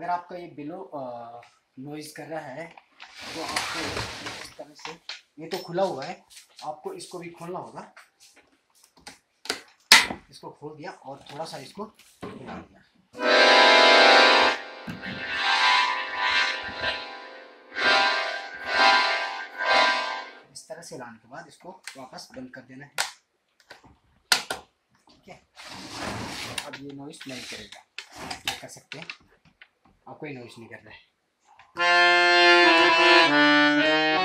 अगर आपका ये बिलो नॉइज़ कर रहा है तो आपको इस तरह से, ये तो खुला हुआ है, आपको इसको भी खोलना होगा। इसको खोल दिया और थोड़ा सा इसको हिला दिया। इस तरह से हिलाने के बाद इसको वापस बंद कर देना है। ठीक है, अब ये नॉइस नहीं करेगा, कर सकते हैं। अब कोई नॉइस नहीं कर रहा है।